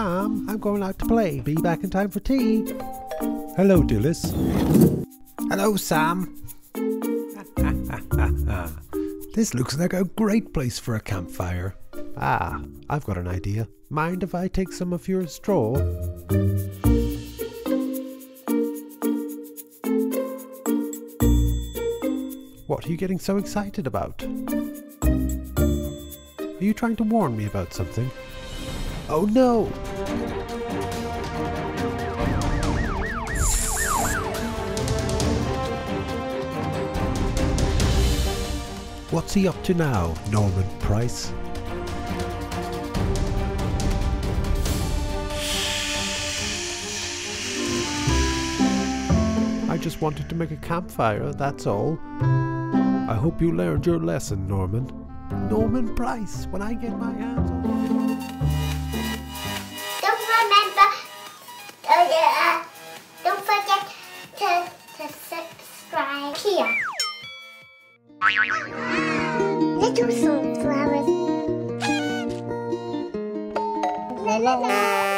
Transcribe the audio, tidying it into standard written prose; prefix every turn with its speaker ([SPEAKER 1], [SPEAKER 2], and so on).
[SPEAKER 1] Sam, I'm going out to play. Be back in time for tea.
[SPEAKER 2] Hello, Dillis.
[SPEAKER 1] Hello, Sam.
[SPEAKER 2] This looks like a great place for a campfire.
[SPEAKER 1] Ah, I've got an idea. Mind if I take some of your straw? What are you getting so excited about? Are you trying to warn me about something? Oh no! What's he up to now, Norman Price? I just wanted to make a campfire, that's all. I hope you learned your lesson, Norman. Norman Price, when I get my hands on you.
[SPEAKER 3] Don't forget to subscribe here. Little sunflowers. La la la.